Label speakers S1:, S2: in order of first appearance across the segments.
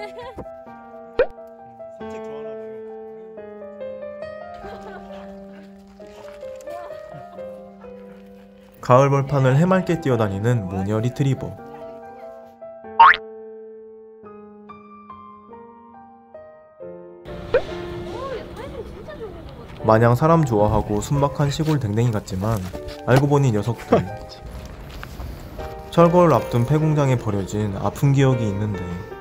S1: 산책 좋아하나 봐요. 가을 벌판을 해맑게 뛰어다니는 모녀 리트리버. 마냥 사람 좋아하고 순박한 시골 댕댕이 같지만 알고 보니 녀석들 철거를 앞둔 폐공장에 버려진 아픈 기억이 있는데,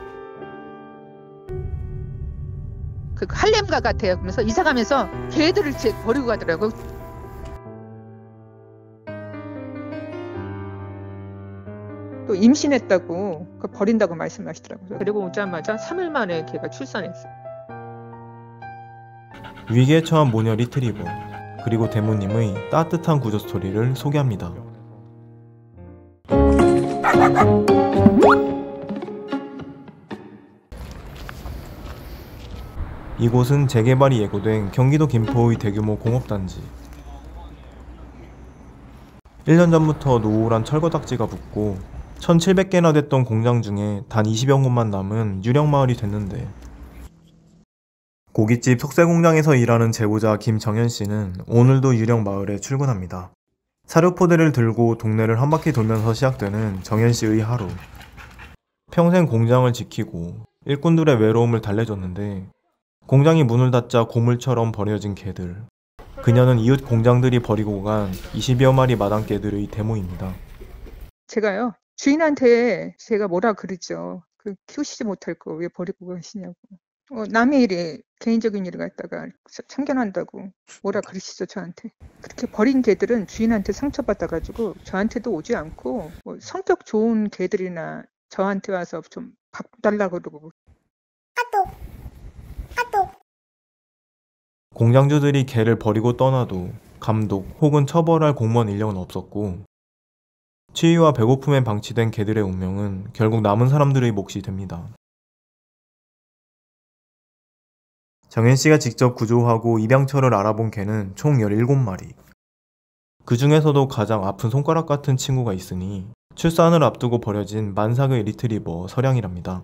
S2: 그 할렘가 같아요. 그러면서 이사 가면서 개들을 버리고 가더라고. 또 임신했다고 버린다고 말씀하시더라고요. 그리고 오자마자 3일 만에 걔가 출산했어요.
S1: 위기에 처한 모녀 리트리버, 그리고 대모님의 따뜻한 구조 스토리를 소개합니다. 이곳은 재개발이 예고된 경기도 김포의 대규모 공업단지. 1년 전부터 노후란 철거딱지가 붙고 1700개나 됐던 공장 중에 단 20여 곳만 남은 유령마을이 됐는데, 고깃집 석쇠공장에서 일하는 제보자 김정현씨는 오늘도 유령마을에 출근합니다. 사료포대를 들고 동네를 한 바퀴 돌면서 시작되는 정현씨의 하루. 평생 공장을 지키고 일꾼들의 외로움을 달래줬는데 공장이 문을 닫자 고물처럼 버려진 개들. 그녀는 이웃 공장들이 버리고 간 20여 마리 마당개들의 데모입니다.
S2: 제가요, 주인한테 제가 뭐라 그러죠. 키우시지 못할 거 왜 버리고 가시냐고. 남의 일에 개인적인 일을 갖다가 참견한다고 뭐라 그러시죠, 저한테. 그렇게 버린 개들은 주인한테 상처받아가지고 저한테도 오지 않고, 성격 좋은 개들이나 저한테 와서 좀 밥 달라고 그러고.
S1: 공장주들이 개를 버리고 떠나도 감독 혹은 처벌할 공무원 인력은 없었고, 치위와 배고픔에 방치된 개들의 운명은 결국 남은 사람들의 몫이 됩니다. 정현씨가 직접 구조하고 입양처를 알아본 개는 총 17마리. 그 중에서도 가장 아픈 손가락 같은 친구가 있으니 출산을 앞두고 버려진 만삭의 리트리버 서량이랍니다.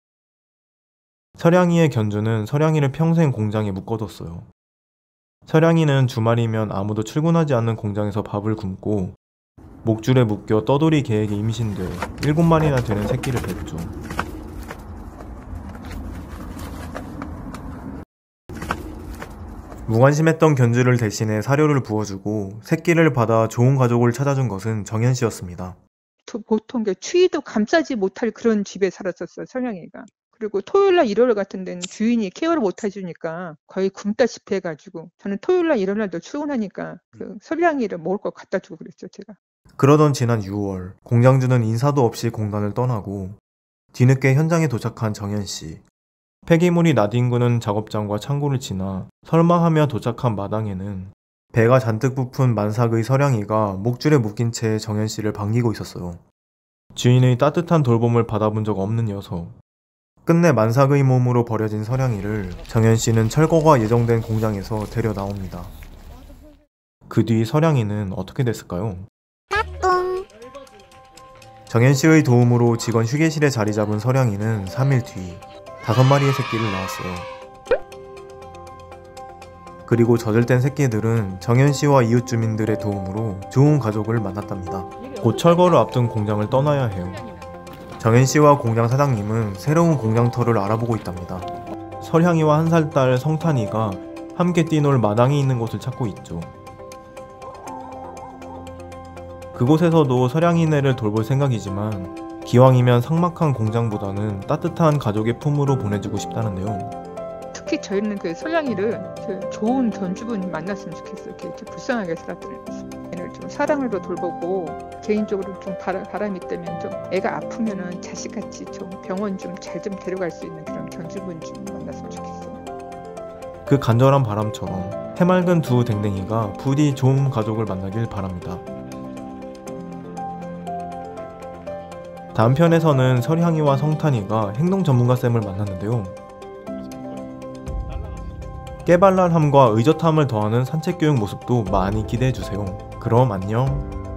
S1: 서량이의 견주는 서량이를 평생 공장에 묶어뒀어요. 서량이는 주말이면 아무도 출근하지 않는 공장에서 밥을 굶고 목줄에 묶여 떠돌이 개에게 임신돼 7마리나 되는 새끼를 뱉죠. 무관심했던 견주를 대신해 사료를 부어주고 새끼를 받아 좋은 가족을 찾아준 것은 정현씨였습니다.
S2: 보통 추위도 감싸지 못할 그런 집에 살았었어요, 설령이가. 그리고 토요일날 일요일 같은 데는 주인이 케어를 못 해주니까 거의 굶다시피 해가지고, 저는 토요일날 일요일날도 출근하니까 설령이를 먹을 거 갖다 주고 그랬죠, 제가.
S1: 그러던 지난 6월, 공장주는 인사도 없이 공단을 떠나고 뒤늦게 현장에 도착한 정현씨. 폐기물이 나뒹구는 작업장과 창고를 지나 설마하며 도착한 마당에는 배가 잔뜩 부푼 만삭의 서량이가 목줄에 묶인 채 정현씨를 반기고 있었어요. 주인의 따뜻한 돌봄을 받아본 적 없는 녀석. 끝내 만삭의 몸으로 버려진 서량이를 정현씨는 철거가 예정된 공장에서 데려 나옵니다. 그 뒤 서량이는 어떻게 됐을까요? 정현씨의 도움으로 직원 휴게실에 자리 잡은 서량이는 3일 뒤 5마리의 새끼를 낳았어요. 그리고 젖을땐 새끼들은 정현씨와 이웃 주민들의 도움으로 좋은 가족을 만났답니다. 곧 철거를 앞둔 공장을 떠나야 해요. 정현씨와 공장 사장님은 새로운 공장터를 알아보고 있답니다. 설향이와 1살 딸 성탄이가 함께 뛰놀 마당이 있는 곳을 찾고 있죠. 그곳에서도 설향이네를 돌볼 생각이지만 기왕이면 삭막한 공장보다는 따뜻한 가족의 품으로 보내주고 싶다는데요.
S2: 특히 저희는 설량이를 좋은 견주분 만났으면 좋겠어요. 이렇게 불쌍하게 살았더니 얘를 좀 사랑으로 돌보고, 개인적으로 좀 바람이 있다면 좀 애가 아프면은 자식같이 좀 병원 좀 잘 좀 데려갈 수 있는 그런 견주분 좀 만났으면 좋겠어요.
S1: 그 간절한 바람처럼 해맑은 두 댕댕이가 부디 좋은 가족을 만나길 바랍니다. 다음 편에서는 설향이와 성탄이가 행동 전문가쌤을 만났는데요. 깨발랄함과 의젓함을 더하는 산책교육 모습도 많이 기대해주세요. 그럼 안녕.